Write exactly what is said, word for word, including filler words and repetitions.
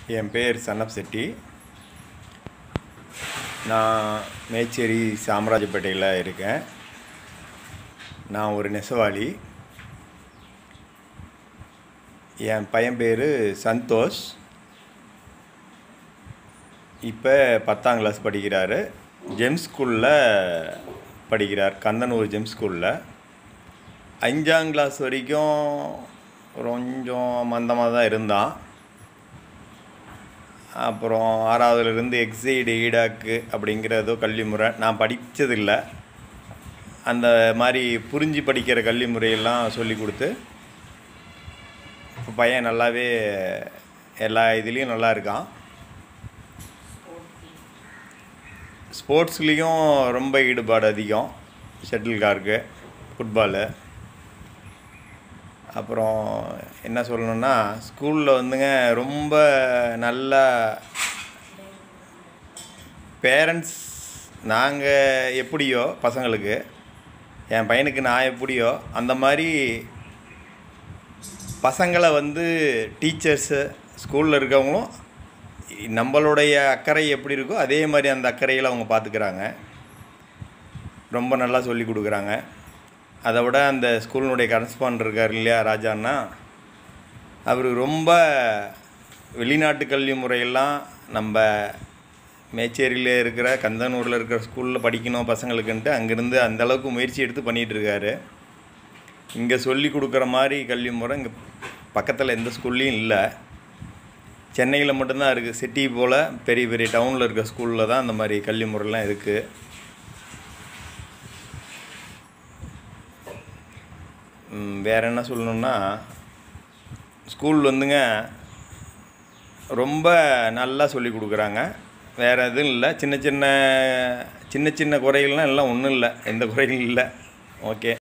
என் பேர் சன்னப் செட்டி. நான் மேச்சேரி சாம்ராஜப்பேட்டையில் இருக்கேன். நான் ஒரு நெசவாளி. என் பையன் பேர் சந்தோஷ். இப்போ பத்தாம் கிளாஸ் படிக்கிறாரு. ஜெம் ஸ்கூலில் படிக்கிறார், கந்தனூர் ஜெம் ஸ்கூலில். அஞ்சாம் கிளாஸ் வரைக்கும் கொஞ்சம் மந்தமாக தான் இருந்தான். அப்புறம் ஆறாவதுலேருந்து எக்ஸைடு ஈடாக்கு அப்படிங்கிற ஏதோ கல்வி முறை நான் படித்ததில்லை. அந்த மாதிரி புரிஞ்சு படிக்கிற கல்வி முறையெல்லாம் சொல்லி கொடுத்து இப்போ பையன் நல்லாவே எல்லா இதுலேயும் நல்லா இருக்கான். ஸ்போர்ட்ஸ்லேயும் ரொம்ப ஈடுபாடு அதிகம். Shuttlecock, football. அப்புறம் என்ன சொல்லணுன்னா, ஸ்கூலில் வந்துங்க ரொம்ப நல்ல பேரண்ட்ஸ். நாங்கள் எப்படியோ பசங்களுக்கு, என் பையனுக்கு நான் எப்படியோ அந்த மாதிரி பசங்களை வந்து டீச்சர்ஸு ஸ்கூலில் இருக்கவங்களும் நம்மளுடைய அக்கறை எப்படி இருக்கோ அதே மாதிரி அந்த அக்கறையில் அவங்க பார்த்துக்கிறாங்க. ரொம்ப நல்லா சொல்லி கொடுக்குறாங்க. அதை விட அந்த ஸ்கூலினுடைய கரஸ்பாண்டர் இருக்கார் இல்லையா, ராஜான்னா, அவர் ரொம்ப வெளிநாட்டு கல்வி முறையெல்லாம் நம்ம மேச்சேரியில் இருக்கிற கந்தனூரில் இருக்கிற ஸ்கூலில் படிக்கணும் பசங்களுக்குன்ட்டு அங்கேருந்து அந்தளவுக்கு முயற்சி எடுத்து பண்ணிகிட்ருக்காரு. இங்கே சொல்லி கொடுக்குற மாதிரி கல்வி முறை இங்கே பக்கத்தில் எந்த ஸ்கூல்லையும் இல்லை. சென்னையில் மட்டும்தான் இருக்குது. சிட்டி போல் பெரிய பெரிய டவுனில் இருக்கிற ஸ்கூலில் தான் அந்த மாதிரி கல்வி முறைலாம் இருக்குது. வேறு என்ன சொல்லணுன்னா, ஸ்கூல் வந்துங்க ரொம்ப நல்லா சொல்லி கொடுக்குறாங்க. வேறு எதுவும் இல்லை. சின்ன சின்ன சின்ன சின்ன குறைகள்லாம் எல்லாம் ஒன்றும் இல்லை, எந்த குறைகளும் இல்லை. ஓகே.